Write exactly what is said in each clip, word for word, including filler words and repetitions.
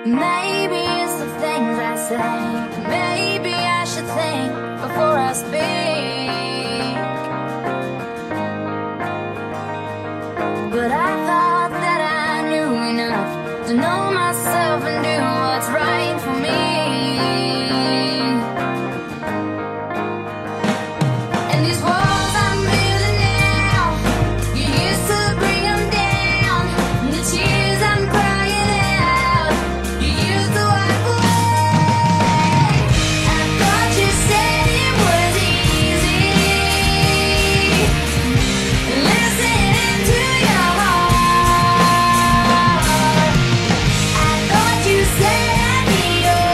Maybe it's the things I say. Maybe I should think before I speak. But I thought that I knew enough to know myself and do what's right for me. And these walls I'm building now, you used to bring them down. And the tears I'm crying out, you used to wipe away. I thought you said it was easy, listening to your heart. I thought you said I'd be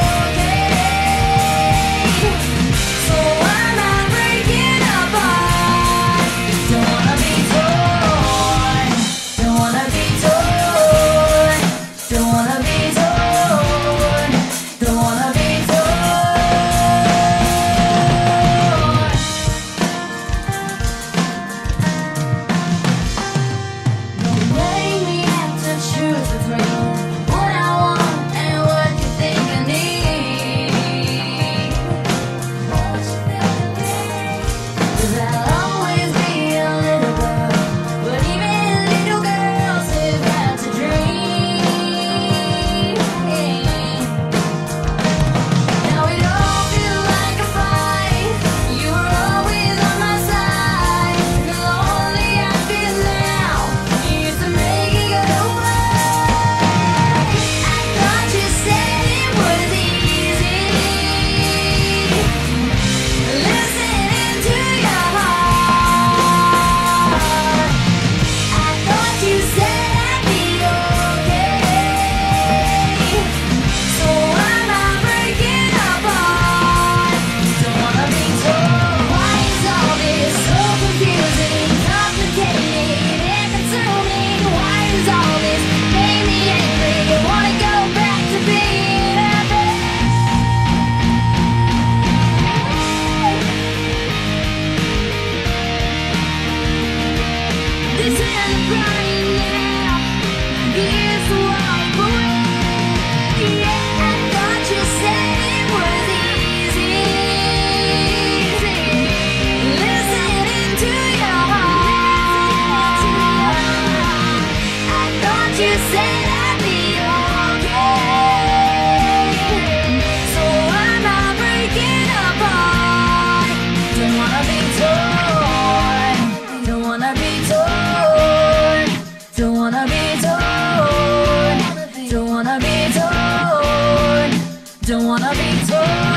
okay. So why am I breaking apart? Don't wanna be torn, don't wanna be torn, don't wanna be torn, don't wanna be torn. Don't make me have to choose between what I want and what you think I need. Cause I'll always be a little girl, but even little girls have got to dream. Now it all feels like a fight. You were always on my side. The lonely I feel now, you used to make it go away. I thought you said it was easy, listening to your heart. I thought you said I'd be okay. So why am I breaking apart? Don't wanna be told. Why is all this so confusing, complicated, and consuming? Why does all this make me angry? I wanna go back to being happy. This isn't crying now, here's to walk away. Yeah, I thought you said it was easy, listening to your heart. I thought you said I'd be okay. So why am I breaking apart? Don't wanna be torn, don't wanna be torn, don't wanna be torn, don't wanna be torn, don't wanna be torn.